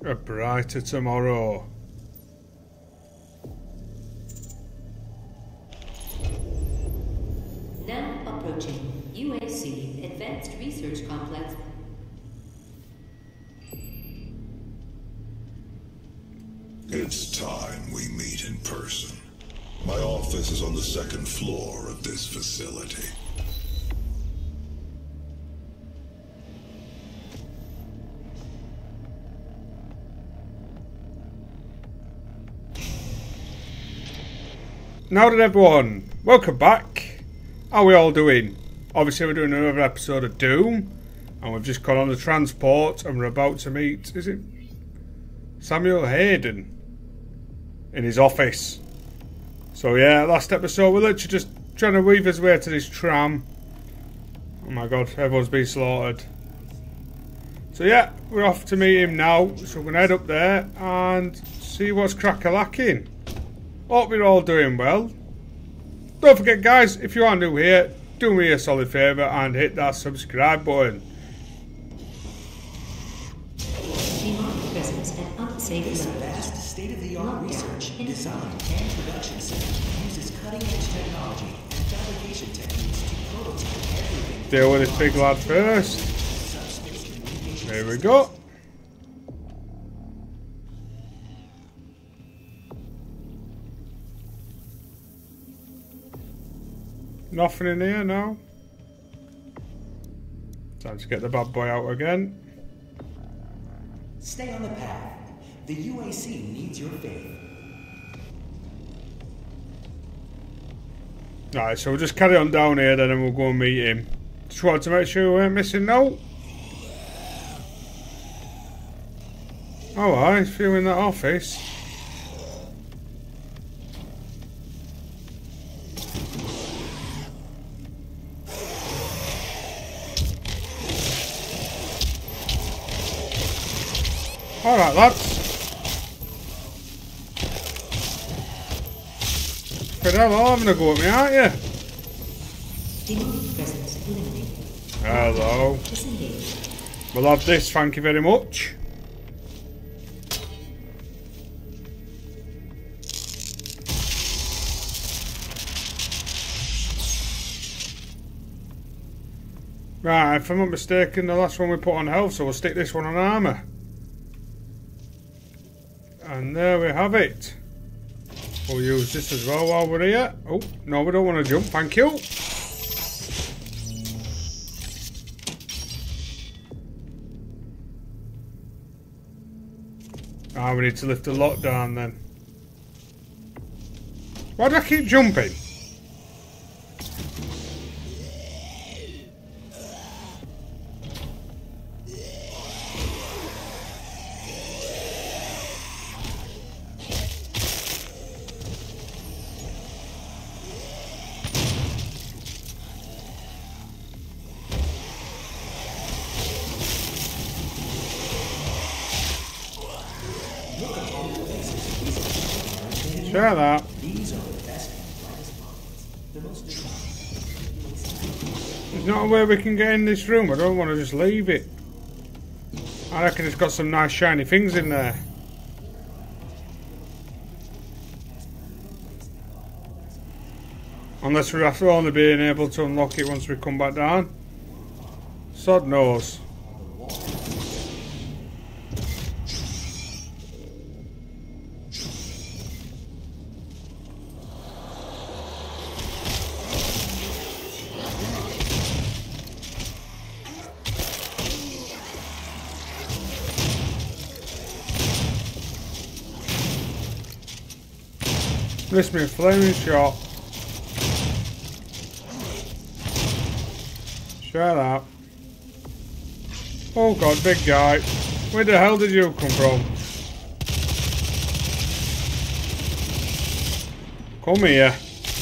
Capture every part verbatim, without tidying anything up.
A brighter tomorrow. Now approaching U A C Advanced Research Complex. It's time we meet in person. My office is on the second floor of this facility. Now then everyone, welcome back. How are we all doing? Obviously we're doing another episode of Doom. And we've just got on the transport and we're about to meet, is it Samuel Hayden? In his office. So yeah, last episode we're literally just trying to weave his way to this tram. Oh my god, everyone's been slaughtered. So yeah, we're off to meet him now. So we're going to head up there and see what's crack-a-lacking. Hope you're all doing well. Don't forget guys, if you are new here, do me a solid favour and hit that subscribe button. Demonic presence at unsafe This level. vast state-of-the-art research, design, and production center uses cutting-edge technology and fabrication techniques to prototype everything. Deal with this big lad first. Here we go. Nothing in here now. Time to get the bad boy out again. Stay on the path. The U A C needs your faith. Alright, so we'll just carry on down here then and we'll go and meet him. Just wanted to make sure we weren't missing no. Oh, I he's feeling that office. Alright lads. For the hell, I'm gonna go at me, aren't you? Demonic presence eliminated. Hello. Disengaged. We'll have this, thank you very much. Right, if I'm not mistaken, the last one we put on health, so we'll stick this one on armour. And there we have it. We'll use this as well while we're here. Oh, no, we don't want to jump, thank you. Ah, we need to lift the lockdown then. Why do I keep jumping? Share that. These are the best and brightest minds. The most There's not a way we can get in this room. I don't want to just leave it. I reckon it's got some nice shiny things in there. Unless we're after only being able to unlock it once we come back down. Sod knows. Missed me a flaming shot. Shut up. Oh god, big guy. Where the hell did you come from? Come here.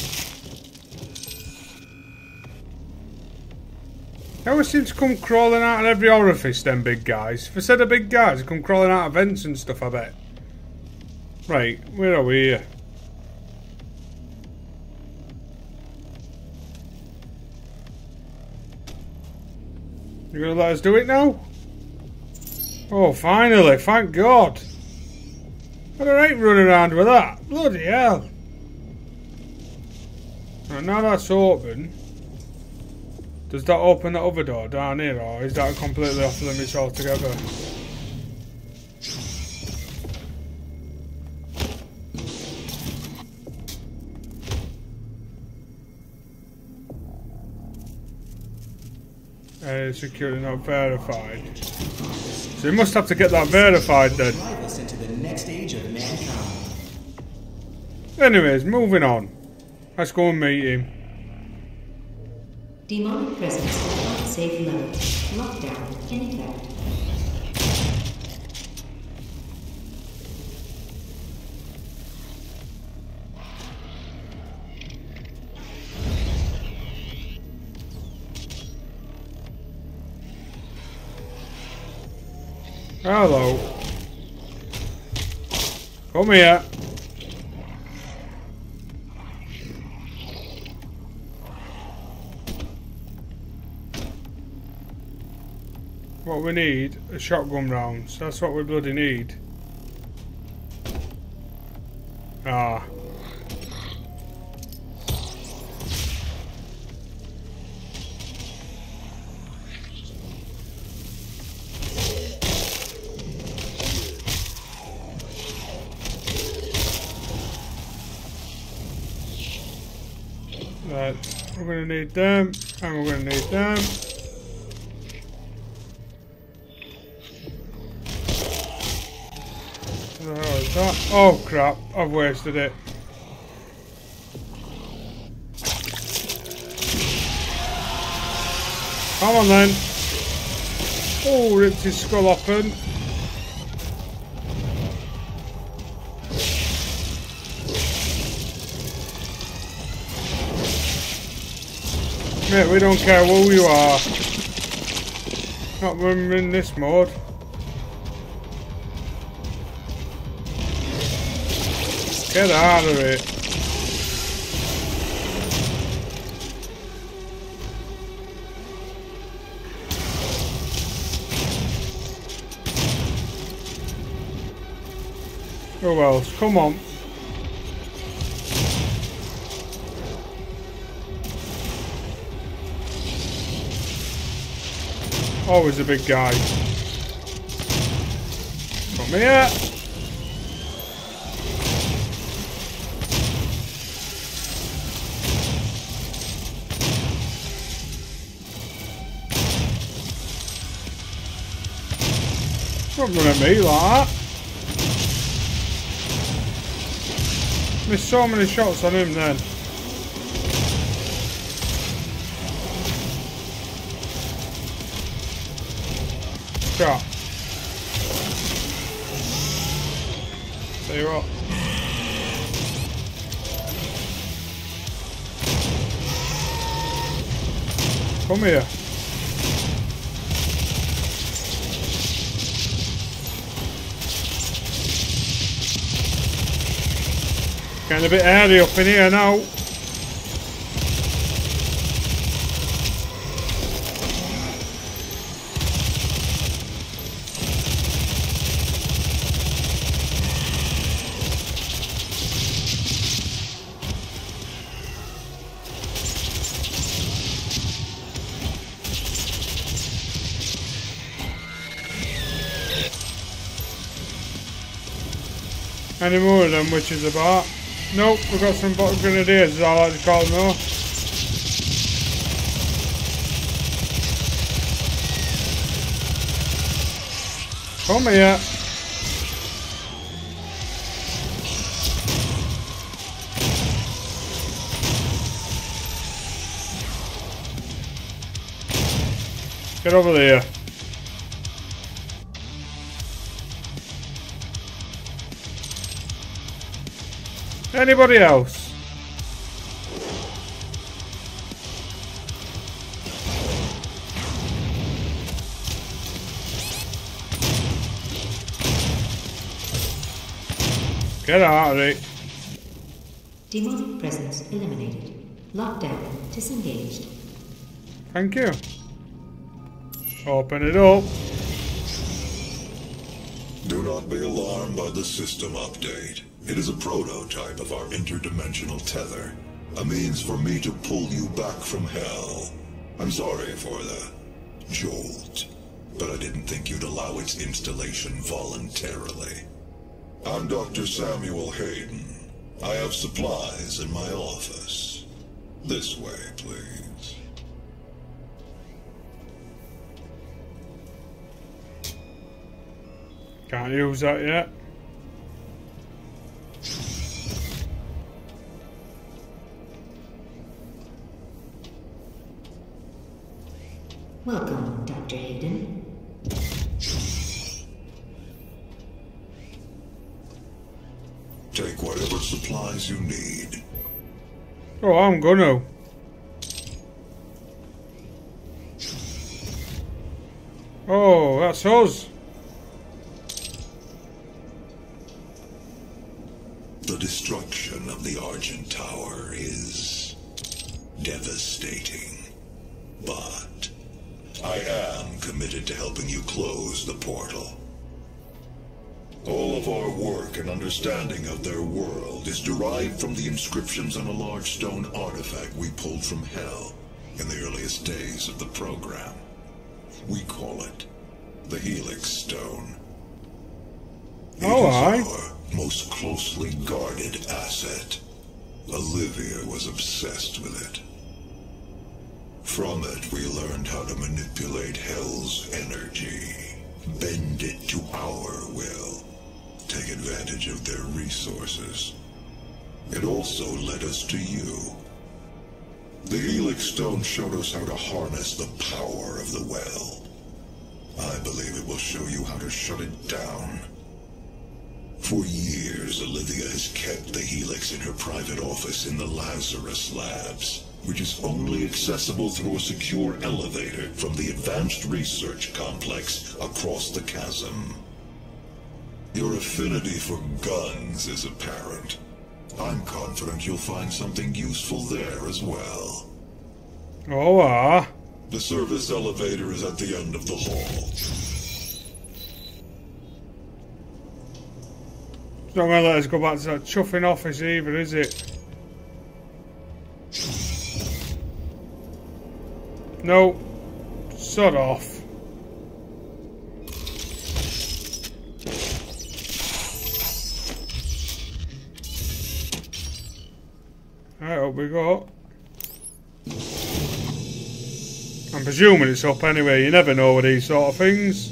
They always seem to come crawling out of every orifice, them big guys. If I said a big guys, they come crawling out of vents and stuff, I bet. Right, where are we here? You gonna let us do it now? Oh, finally, thank God. But I ain't running around with that. Bloody hell. Right, now that's open. Does that open that other door down here, or is that completely off limits altogether? Uh, security not verified. So you must have to get that verified then. Drive us into the next age of mankind. Anyways, moving on. Let's go and meet him. Demonic presence at unsafe level. Lockdown in effect. Hello. Come here. What we need are shotgun rounds. That's what we bloody need. Ah. Right, we're gonna need them, and we're gonna need them. What the hell is that? Oh crap, I've wasted it. Come on then. Oh, ripped his skull open. Mate, we don't care who you are. Not when we're in this mode. Get out of it. Who else? Come on. Always a big guy. Come here. Don't run at me like that. Missed so many shots on him then. Shot. Tell you what. Come here. Getting a bit airy up in here now. Any more of them witches about? Nope, we've got some bottle grenadiers, as I like to call them though. Come here. Get over there. Anybody else? Get out of it. Demonic presence eliminated. Lockdown disengaged. Thank you. Open it up. Do not be alarmed by the system update. It is a prototype of our interdimensional tether. A means for me to pull you back from hell. I'm sorry for the jolt, but I didn't think you'd allow its installation voluntarily. I'm Doctor Samuel Hayden. I have supplies in my office. This way, please. Can't use that yet. Welcome, Doctor Hayden. Take whatever supplies you need. Oh, I'm gonna. Oh, that's us. The destruction of the Argent Tower is devastating, but I am committed to helping you close the portal. All of our work and understanding of their world is derived from the inscriptions on a large stone artifact we pulled from Hell in the earliest days of the program. We call it the Helix Stone. It Oh, is aye. our most closely guarded asset. Olivia was obsessed with it. From it, we learned how to manipulate Hell's energy, bend it to our will, take advantage of their resources. It also led us to you. The Helix Stone showed us how to harness the power of the well. I believe it will show you how to shut it down. For years, Olivia has kept the Helix in her private office in the Lazarus labs, which is only accessible through a secure elevator from the advanced research complex across the chasm. Your affinity for guns is apparent. I'm confident you'll find something useful there as well. Oh, ah. The service elevator is at the end of the hall. It's not going to let us go back to that chuffing office either, is it? No. Sod off. Right, up we go. I'm presuming it's up anyway, you never know with these sort of things.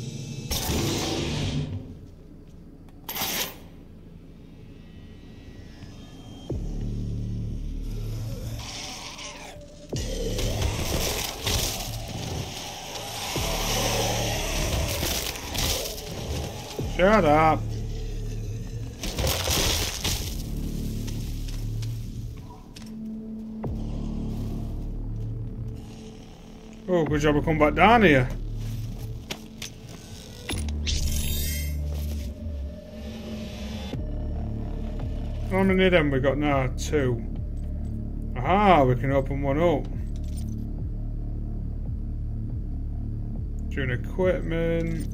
Shut up. Oh, good job I come back down here. How many of them we got now? Two. Aha, we can open one up. Doing equipment.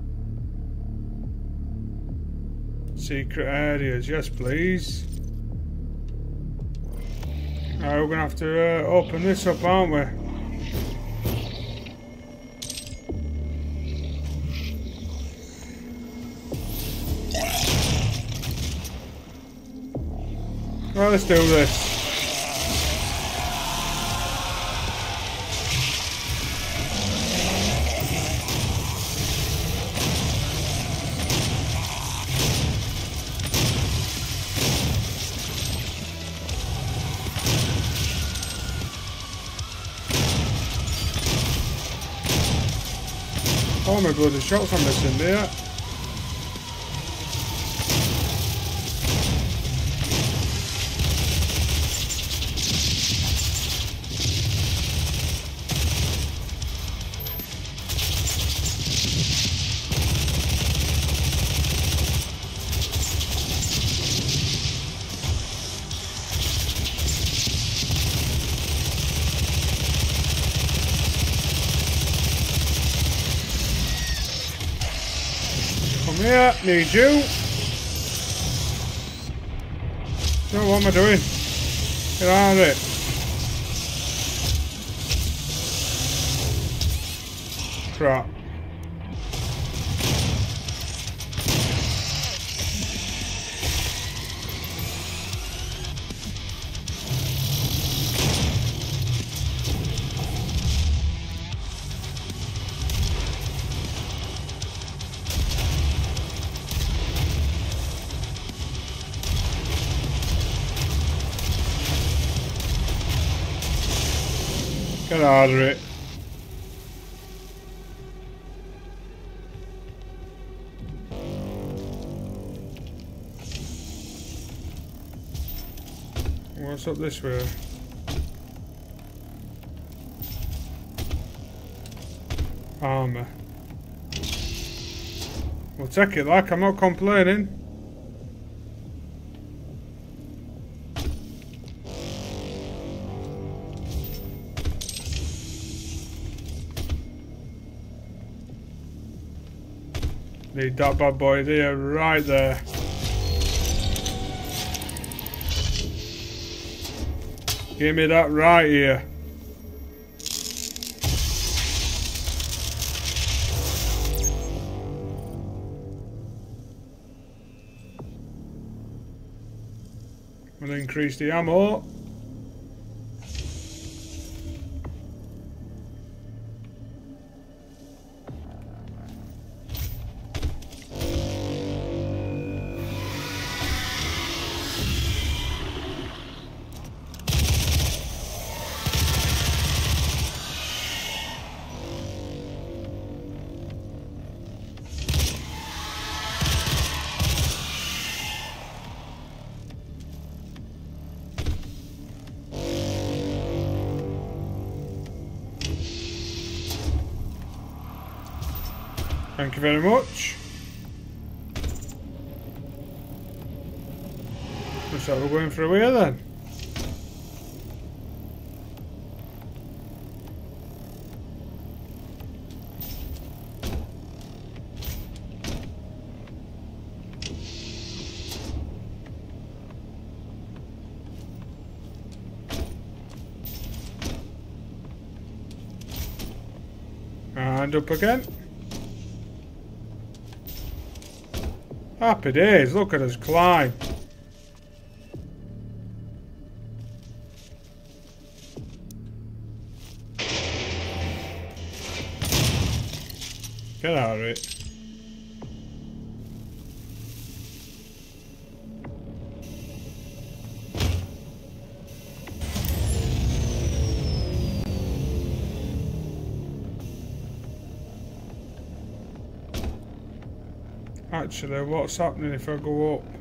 Secret areas, yes please. Alright, we're gonna have to uh, open this up, aren't we? Right, let's do this. Oh my god, the shots I'm missing there. here, need you. No, what am I doing? Get out of it. Crap. Get out of it. What's up this way? Armour. We'll take it like, I'm not complaining. Need that bad boy there, right there. Give me that right here. We'll increase the ammo. Thank you very much. Looks like we're going through here then. And up again. Happy days, look at us climb. Get out of it. Actually, what's happening if I go up?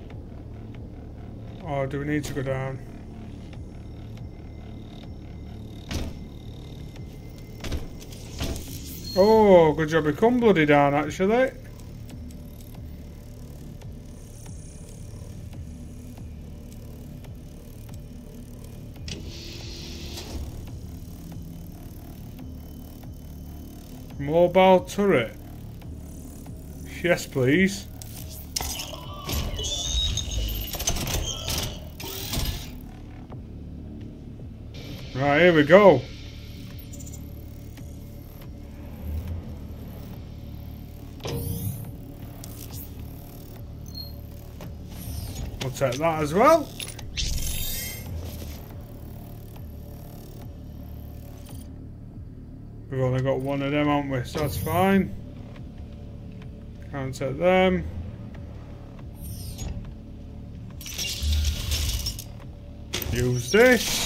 Or do we need to go down? Oh, good job we come bloody down actually. Mobile turret. Yes, please. Right, here we go. We'll take that as well. We've only got one of them, haven't we? So that's fine. Can't take them. Use this.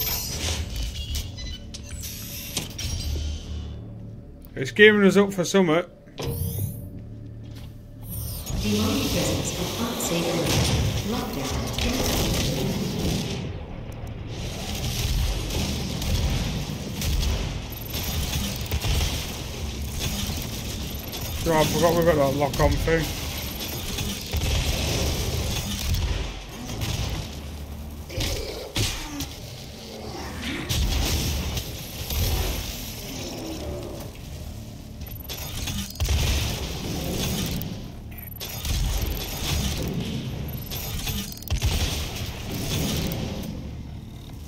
It's gearing us up for summit. Demonic presence of unsafe area. Lockdown. Oh, I forgot we've got that lock on thing.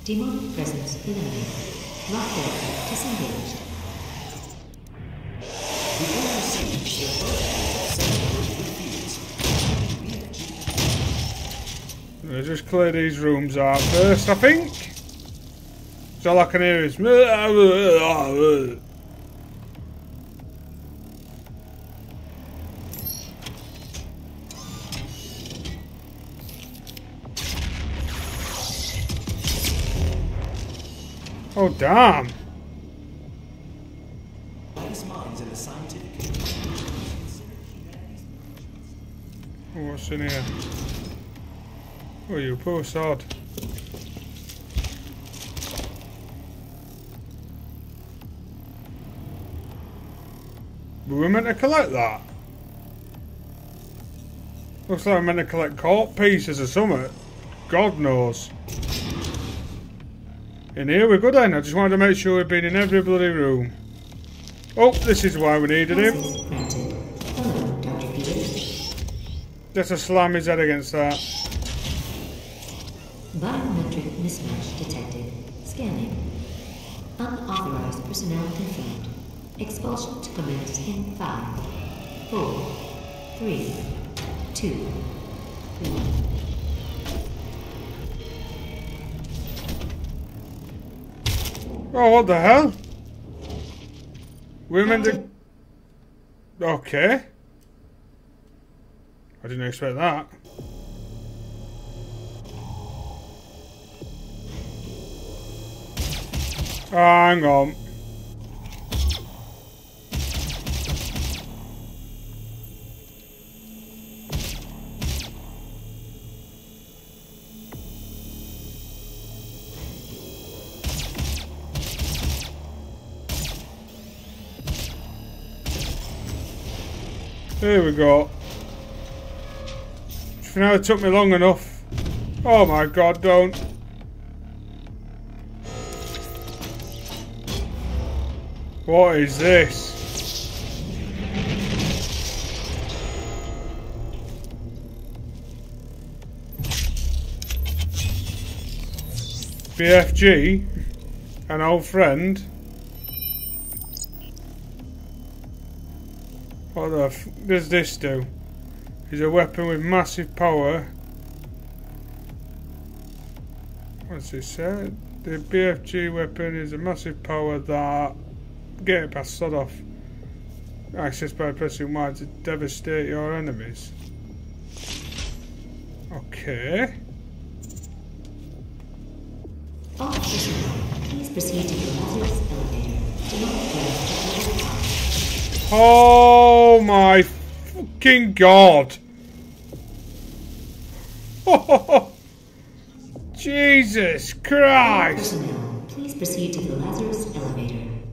Demonic presence eliminated. Lockdown disengaged. The owner seems the first refused. Let's just clear these rooms out first, I think. So all I can hear is... Oh, damn. Minds in the scientific Oh, what's in here? Oh, you poor sod. We were meant to collect that. Looks like we're meant to collect court pieces or something. God knows. In here we're good then. I just wanted to make sure we've been in every bloody room. Oh, this is why we needed him. Hello, Doctor Peters. Just to slam his head against that. Biometric mismatch detected. Scanning. Unauthorized personnel confirmed. Expulsion to commence in five, four, three, two, one. Oh, what the hell? We're meant to... Okay. I didn't expect that. Oh, hang on. Here we go. If you know it took me long enough. Oh my god, don't. What is this? B F G? An old friend? What the f does this do? Is a weapon with massive power. What's this say? The B F G weapon is a massive power that... Get it past sod off. Access by pressing Y to devastate your enemies. Okay. All personnel, please proceed to the Lazarus elevator. Do not fail. Oh my fucking god! Oh, Jesus All Christ! personnel, please proceed to the Lazarus elevator.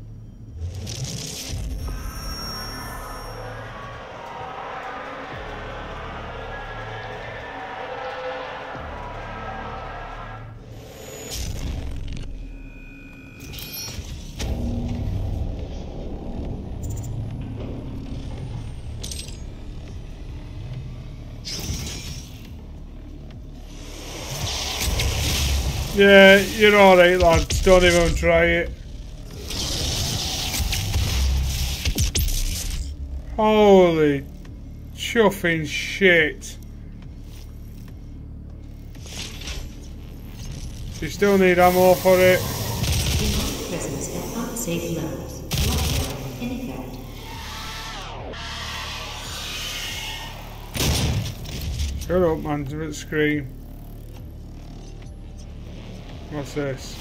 Yeah, you're alright lads, don't even try it. Holy chuffing shit. You still need ammo for it. Demonic presence at unsafe levels. Lockdown in effect. Shut up man, don't scream. What's this?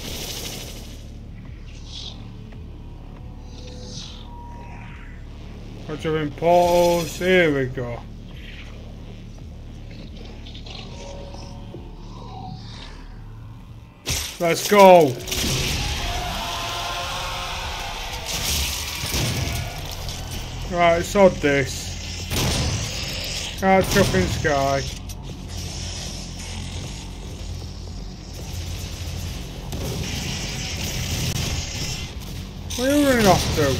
Watch of portals. Here we go. Let's go. Right, sod this. Can't jump in sky. Where are you running off to?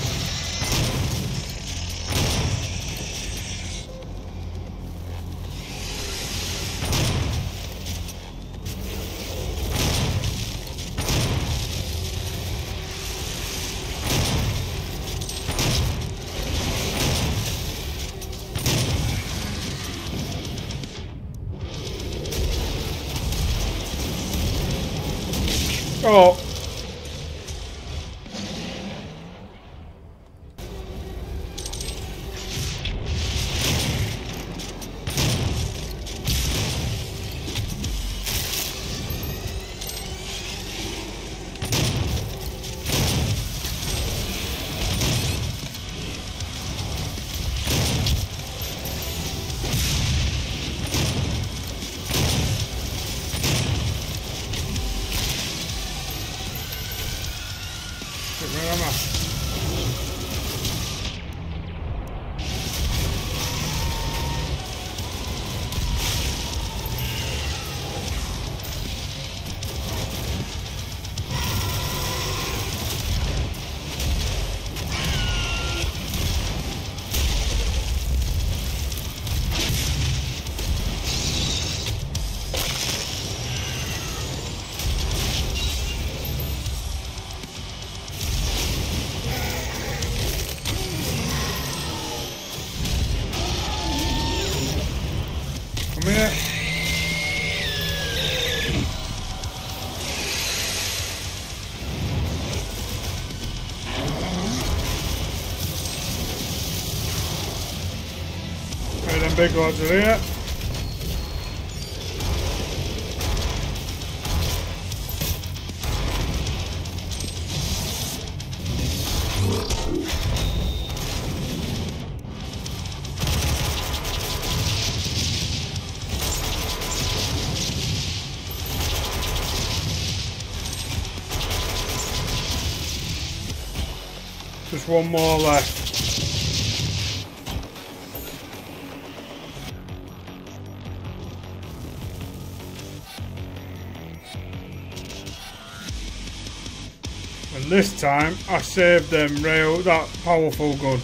Oh. Where am I? Come here. Right, them big lads are here. Just one more left. And this time I saved them rail that powerful gun.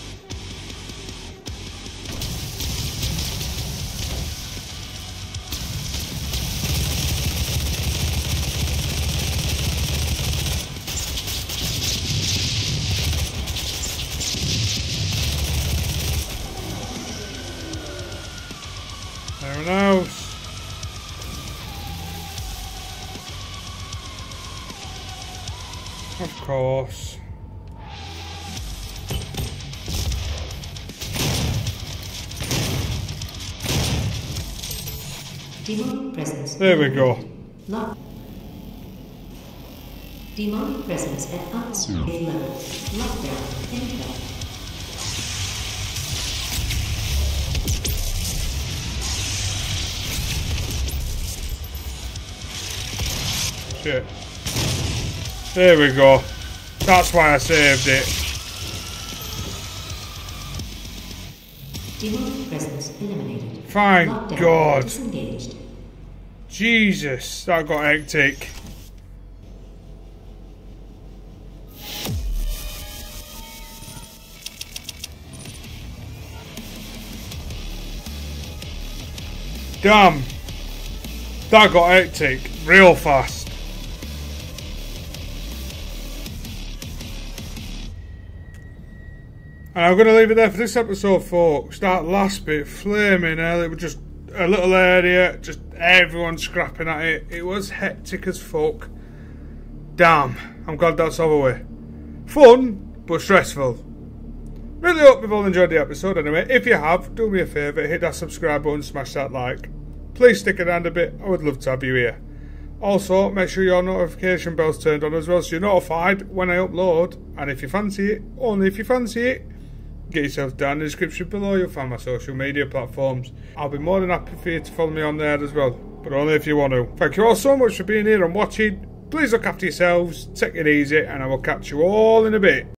Anyone else? Of course. Demonic presence. There we go. Lock. Demonic presence at unsafe level. Lockdown. Infiltrate. Shit. There we go. That's why I saved it. Demonic presence eliminated. Thank Lockdown God. disengaged. Jesus, that got hectic. Damn. That got hectic real fast. And I'm going to leave it there for this episode, folks. That last bit, flaming hell, it was just a little area, just everyone scrapping at it. It was hectic as fuck. Damn, I'm glad that's over with. Fun, but stressful. Really hope you've all enjoyed the episode anyway. If you have, do me a favour, hit that subscribe button, smash that like. Please stick around a bit, I would love to have you here. Also, make sure your notification bell's turned on as well so you're notified when I upload. And if you fancy it, only if you fancy it, get yourself down in the description below, you'll find my social media platforms. I'll be more than happy for you to follow me on there as well, but only if you want to. Thank you all so much for being here and watching. Please look after yourselves, take it easy, and I will catch you all in a bit.